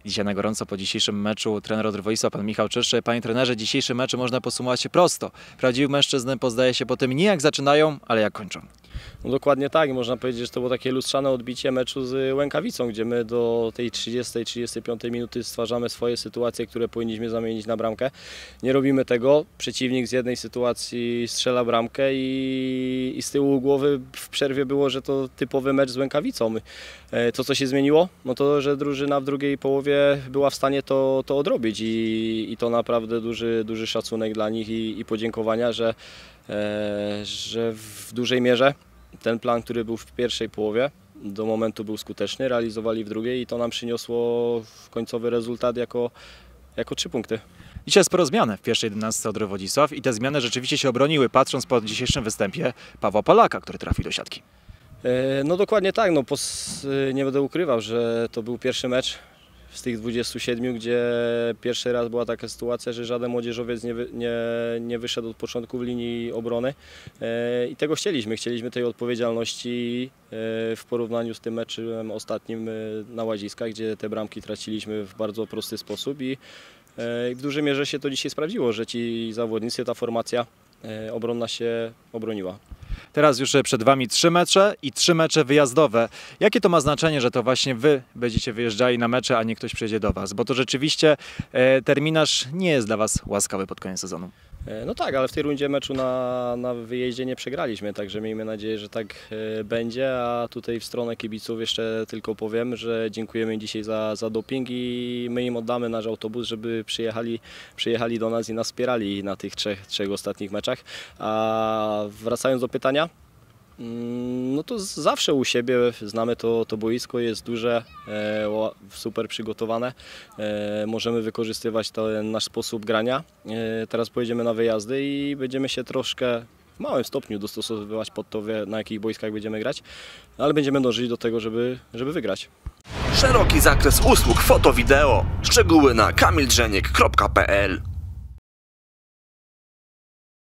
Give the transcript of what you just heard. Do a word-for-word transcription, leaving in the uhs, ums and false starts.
Dzisiaj na gorąco po dzisiejszym meczu trener Odry-Wodzisław, pan Michał Czysz. Panie trenerze, dzisiejszy mecz można podsumować się prosto. Prawdziwych mężczyzn poznaje się po tym nie jak zaczynają, ale jak kończą. No dokładnie tak, można powiedzieć, że to było takie lustrzane odbicie meczu z Łękawicą, gdzie my do tej trzydziestej trzydziestej piątej minuty stwarzamy swoje sytuacje, które powinniśmy zamienić na bramkę. Nie robimy tego, przeciwnik z jednej sytuacji strzela bramkę i, i z tyłu głowy w przerwie było, że to typowy mecz z Łękawicą. To, co się zmieniło, no to, że drużyna w drugiej połowie była w stanie to, to odrobić i, i to naprawdę duży, duży szacunek dla nich i, i podziękowania, że, e, że w dużej mierze ten plan, który był w pierwszej połowie, do momentu był skuteczny, realizowali w drugiej i to nam przyniosło końcowy rezultat jako, jako trzy punkty. Dzisiaj sporo zmian w pierwszej jedenastce Odry-Wodzisław i te zmiany rzeczywiście się obroniły, patrząc po dzisiejszym występie Pawła Polaka, który trafił do siatki. No dokładnie tak, no, nie będę ukrywał, że to był pierwszy mecz z tych dwudziestu siedmiu, gdzie pierwszy raz była taka sytuacja, że żaden młodzieżowiec nie, wy, nie, nie wyszedł od początku w linii obrony i tego chcieliśmy. Chcieliśmy tej odpowiedzialności w porównaniu z tym meczem ostatnim na Łaziskach, gdzie te bramki traciliśmy w bardzo prosty sposób i w dużej mierze się to dzisiaj sprawdziło, że ci zawodnicy, ta formacja obronna się obroniła. Teraz już przed Wami trzy mecze i trzy mecze wyjazdowe. Jakie to ma znaczenie, że to właśnie Wy będziecie wyjeżdżali na mecze, a nie ktoś przyjedzie do Was? Bo to rzeczywiście e, terminarz nie jest dla Was łaskawy pod koniec sezonu. No tak, ale w tej rundzie meczu na, na wyjeździe nie przegraliśmy, także miejmy nadzieję, że tak e, będzie, a tutaj w stronę kibiców jeszcze tylko powiem, że dziękujemy dzisiaj za, za doping i my im oddamy nasz autobus, żeby przyjechali, przyjechali do nas i nas wspierali na tych trzech, trzech ostatnich meczach. A wracając do pytania, no to zawsze u siebie znamy to, to boisko, jest duże, e, super przygotowane, e, możemy wykorzystywać ten nasz sposób grania. E, teraz pojedziemy na wyjazdy i będziemy się troszkę w małym stopniu dostosowywać pod to, na jakich boiskach będziemy grać, ale będziemy dążyć do tego, żeby, żeby wygrać. Szeroki zakres usług foto-wideo. Szczegóły na kamil drzeniek kropka p l